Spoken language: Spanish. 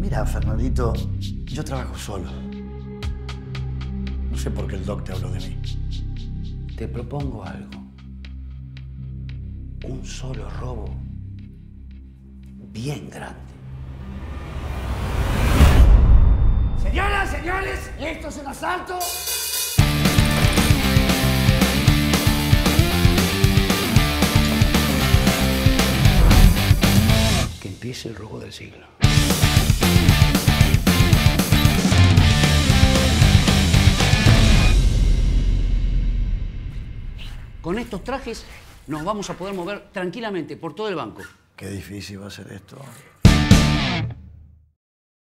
Mira, Fernandito, yo trabajo solo. No sé por qué el doc te habló de mí. Te propongo algo. Un solo robo bien grande. Señoras, señores, esto es un asalto. Que empiece el robo del siglo. Con estos trajes nos vamos a poder mover tranquilamente por todo el banco. Qué difícil va a ser esto.